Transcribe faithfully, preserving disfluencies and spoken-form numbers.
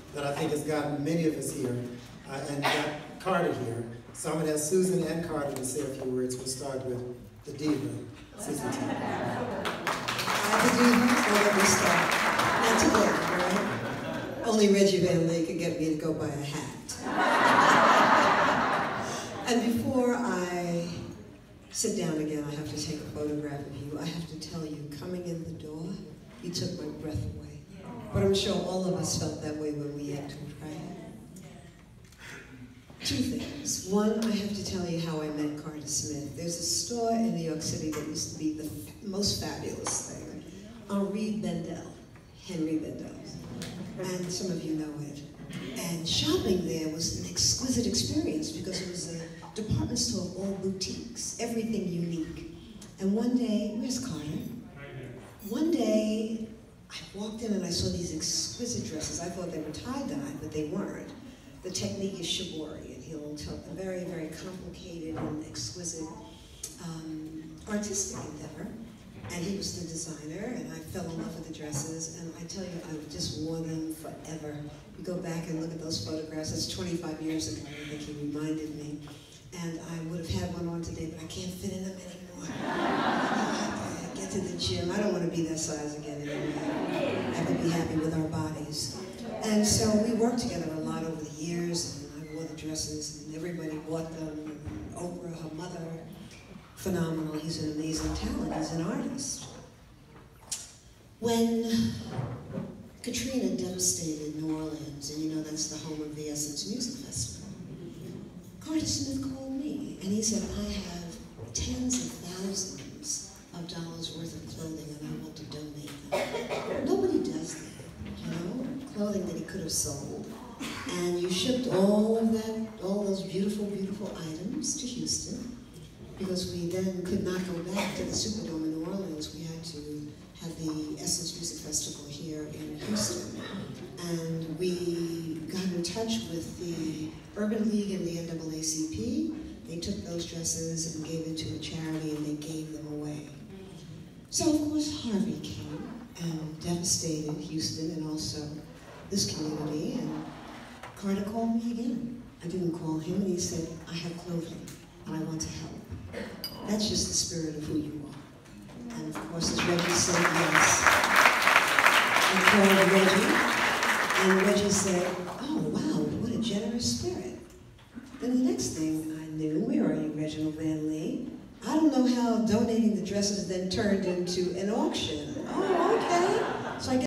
that I think has gotten many of us here, uh, and got Carter here. So I'm going to ask Susan and Carter to say a few words. We'll start with the diva, Susan T. I'm the diva, so let me start. Not today, right? Only Reggie Van Lee could get me to go buy a hat. And before I sit down again, I have to take a photograph of you. I have to tell you, coming in the door, you took my breath away. But I'm sure all of us felt that way when we entered, right? Two things. One, I have to tell you how I met Carter Smith. There's a store in New York City that used to be the most fabulous thing. Henri Bendel. Henri Bendel. And some of you know it. And shopping there was an exquisite experience because it was a department store of all boutiques, everything unique. And one day, where's Carter? One day, I walked in and I saw these exquisite dresses. I thought they were tie-dye, but they weren't. The technique is shibori, and he'll tell a very, very complicated and exquisite um, artistic endeavor. And he was the designer, and I fell in love with the dresses, and I tell you, I just wore them forever. You go back and look at those photographs, that's twenty-five years ago, I think he reminded me. And I would have had one on today, but I can't fit in them anymore. I get to the gym, I don't want to be that size again anymore. I have to be happy with our bodies. And so we worked together a lot over the years, and I wore the dresses, and everybody bought them. And Oprah, her mother, phenomenal. He's an amazing talent. He's an artist. When Katrina devastated New Orleans, and you know that's the home of the Essence Music Festival, Carter Smith called me, and he said, I have tens of thousands of dollars worth of clothing, and I want to donate them. Nobody does that, you know? Clothing that he could have sold. And you shipped all of that, all those beautiful, beautiful items to Houston, because we then could not go back to the Superdome in New Orleans. We had to have the Essence Music Festival here in Houston. And we got in touch with the Urban League and the N double A C P. They took those dresses and gave it to a charity, and they gave them away. So of course Harvey came and devastated Houston and also this community, and Carter called me again. I didn't call him, and he said, I have clothing, and I want to help. That's just the spirit of who you are. And of course, as Reggie said, yes. I called Reggie, and Reggie said, oh wow, what a generous spirit. Then the next thing I knew, where are you, Reginald Van Lee? I don't know how donating the dresses then turned into an auction. Oh, okay. So I